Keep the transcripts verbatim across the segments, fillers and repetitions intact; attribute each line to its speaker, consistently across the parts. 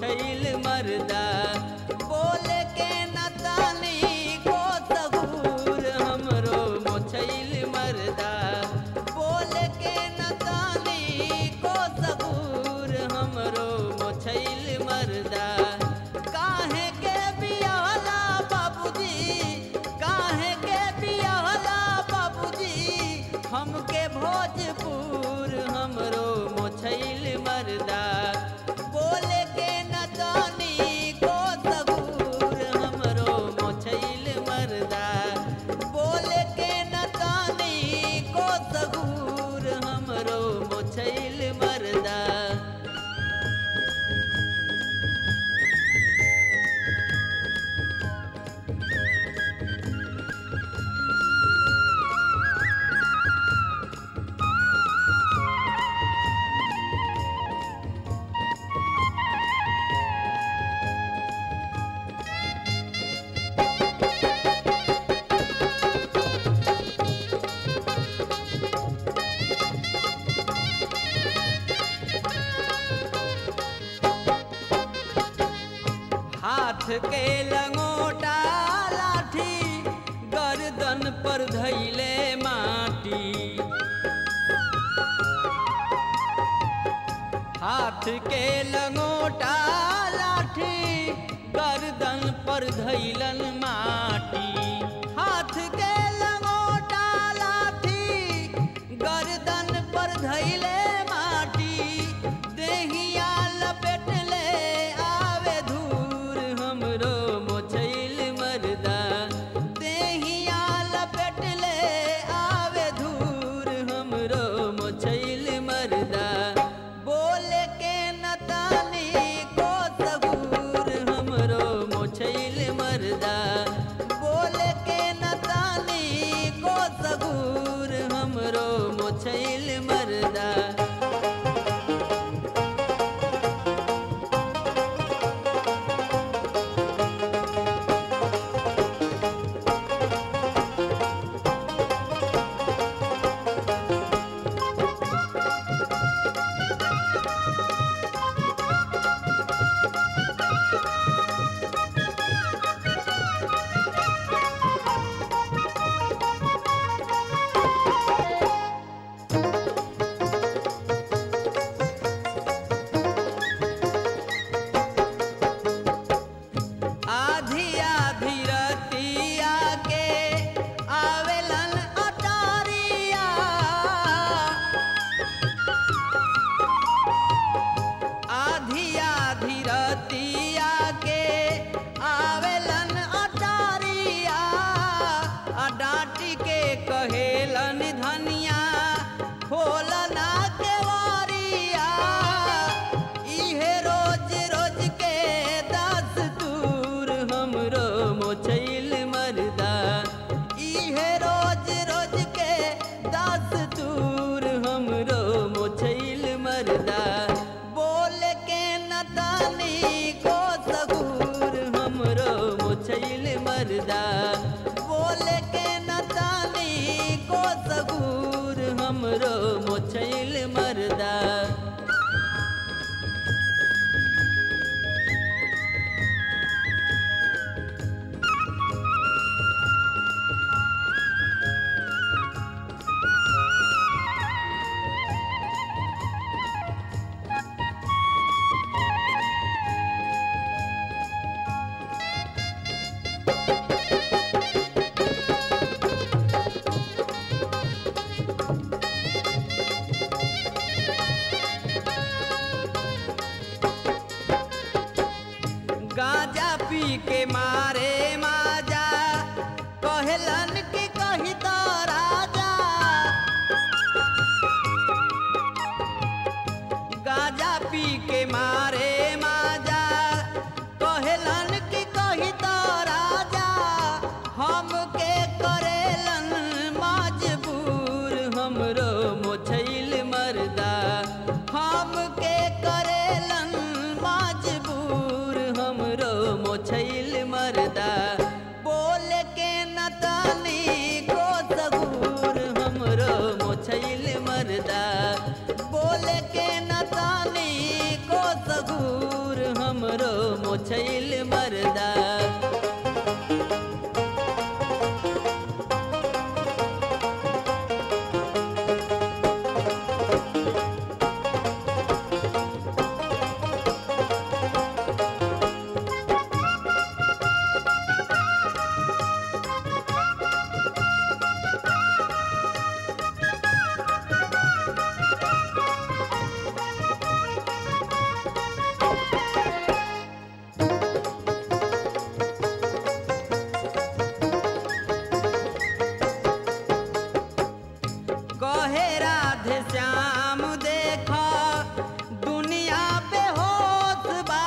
Speaker 1: मोछैल मर्दा बोल के न तानी को सबूर हमरो मोछैल मर्दा बोल के न तानी को सबूर हमरो मोछैल मर्दा काहे के बियाहला बाबूजी काहे के बियाहला बाबूजी हमके भोजपुर हमरो मोछैल मर्दा बोल के न जानी को सबूर हमरो मोछैल मर्दा बोल के न जानी को सबूर हमरो मोछैल मर्दा। हाथ के लंगोटा लाठी गर्दन पर धैले माटी हाथ के लंगोटा लाठी गर्दन पर धैलन माटी हाथ के लंगोटा लाठी गर्दन पर धैले माटी देहिया लपेट ले आवे धूर हमरो मोछैल मर्दा देहिया लपेट ले आवे धूर हमरो मोछैल मर्दा बोल के न तानी को सबूर हमरो मोछैल मर्दा बोल के न तानी को सबूर हमरो मोछैल मर्दा। आधी आधी रतिया के आवेलन अटारिया आधी आधी रतिया के आवेलन अटारिया आ डांटी के कहेलन धनिया खोलना के वारिया इहे रोज रोज के दास तूर हमरो मोछैल मर्दा इहे रोज रोज के दास तूर हमरो मोछैल मर्दा बोल के न तानी को सबूर हमरो मोछैल मर्दा बोल के न तानी को सबूर हमरो मोछैल मर्दा। गांजा पी के मारे माजा कहलन कि कही तो राजा गांजा पी के मारे माजा कहलन कि कही तो राजा हमके करेलन मजबूर हमरो मोछैल मर्दा हमके करेलन मजबूर हमरो मोछैल मर्दा बोल के न तानी को सबूर हमरो मोछैल मर्दा बोल के न तानी को सबूर मोछैल मर्दा। कहे राधे श्याम देखा दुनिया पे होश बा।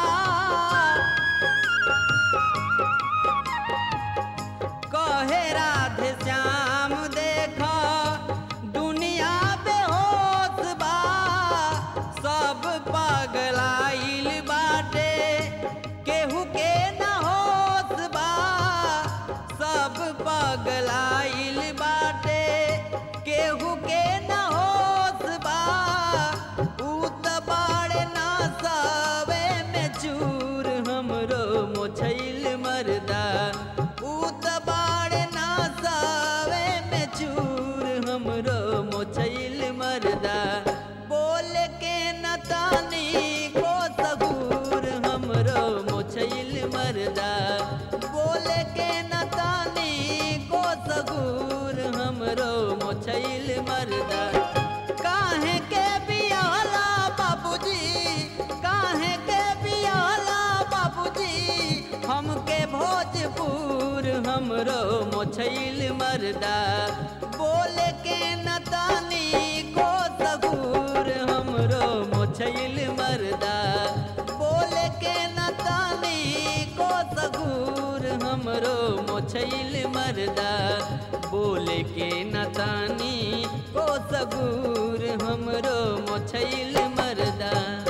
Speaker 1: कहे राधे श्याम देखा दुनिया पे होश बा। सब पगलाइल बाटे केहू के न होश बा। सब पगलाइल बाटे केहू के न होश बा। ऊ त बाड़े ना सवे में चूर हमरो मोछैल मर्दा। ऊ त बाड़े ना सवे में चूर हमरो मोछैल मर्दा। बोल के न तानी को सगूर हमरो मोछैल मर्दा। बोल के न तानी को सगूर हमरो मोछैल मर्दा। काहे के बियाला बाबूजी, काहे के बियाला बाबूजी, हमके भोजपुर हमरो मोछैल मर्दा। बोल के न तानी को सगूर हमरो मोछैल मर्दा। बोल के न तानी को सगूर हमरो मोछैल मर्दा। बोल के न तानी को सगूर हमरो मोछैल मर्दा।